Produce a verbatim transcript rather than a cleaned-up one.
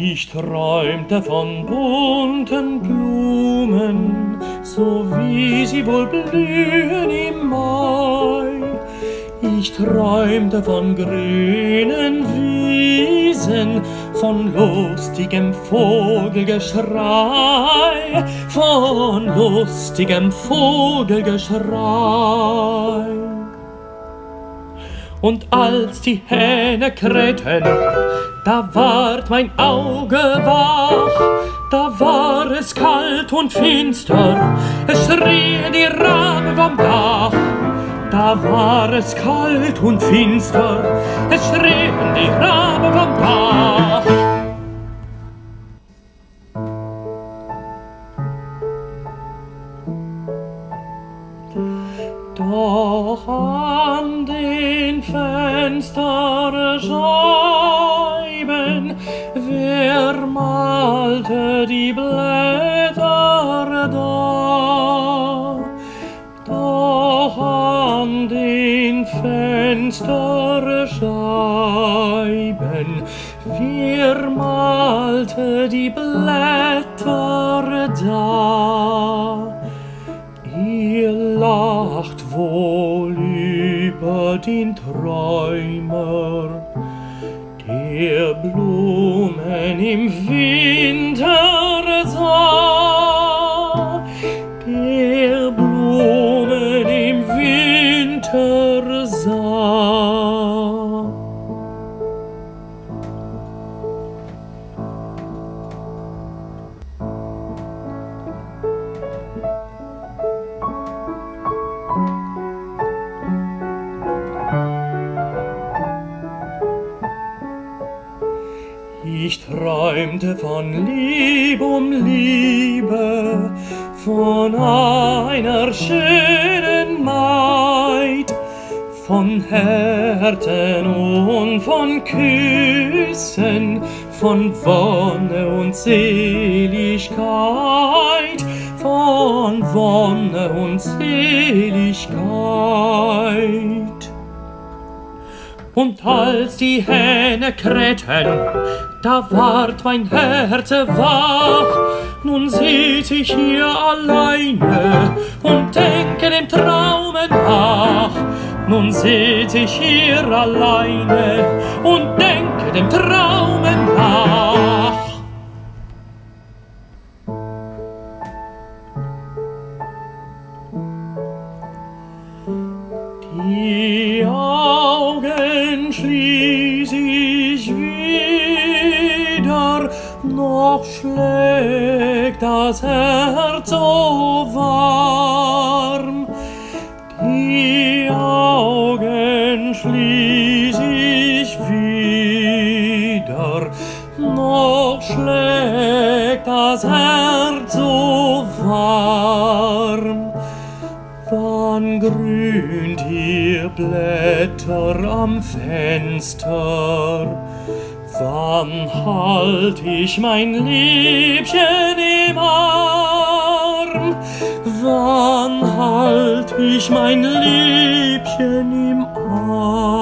Ich träumte von bunten Blumen, so wie sie wohl blühen im Mai. Ich träumte von grünen Wiesen, von lustigem Vogelgeschrei, von lustigem Vogelgeschrei. Und als die Hähne krähten, da ward mein Auge wach, da war es kalt und finster, es schrien die Raben vom Dach. Da war es kalt und finster, es schrien die Raben vom Dach. Doch an den Fensterscheiben, wer malte die Blätter da? Doch an den Fensterscheiben, wer malte die Blätter da? Ihr lacht wohl über den Träumer, der Blumen im Winter sah, der Blumen im Winter sah. Ich träumte von Lieb um Liebe, von einer schönen Maid, von Härten und von Küssen, von Wonne und Seligkeit, von Wonne und Seligkeit. Und als die Hähne krähten, da ward mein Herz wach. Nun sitz ich hier alleine und denke dem Traume nach. Nun sitz ich hier alleine und denke dem Traume nach. Die Augen schließ ich wieder, noch schlägt das Herz so warm. Die Augen schließ ich wieder, noch schlägt das Herz so warm. Wann grünt ihr Blätter am Fenster? Wann halt ich mein Liebchen im Arm? Wann halt ich mein Liebchen im Arm?